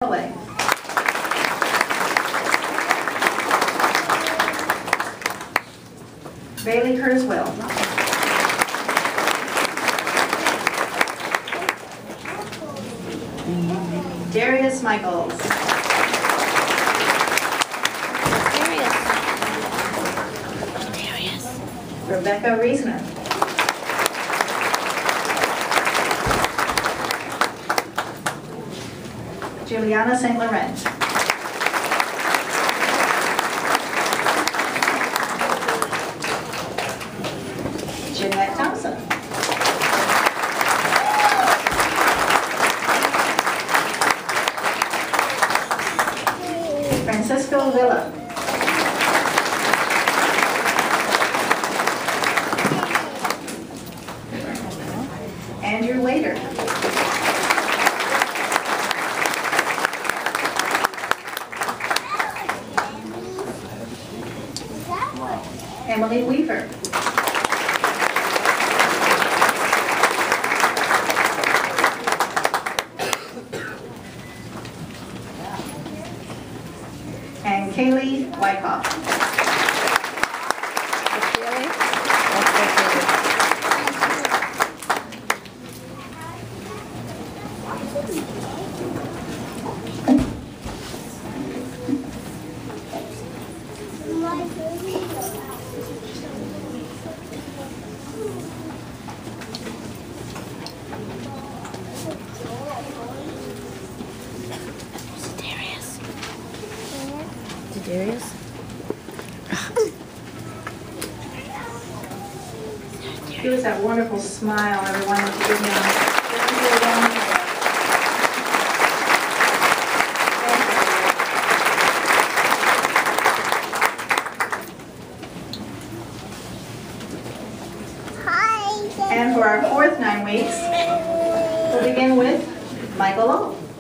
Away. Bailey Kurzweil. Darius Michaels. Darius. Rebecca Reisner. Juliana St. Laurent. Jeanette Thompson. Francisco Villa. Andrew Wader. Emily Weaver. And Kaylee Wyckoff. Darius? He was that wonderful smile everyone was giving him. Hi. And for our fourth 9 weeks, we'll begin with Michael O.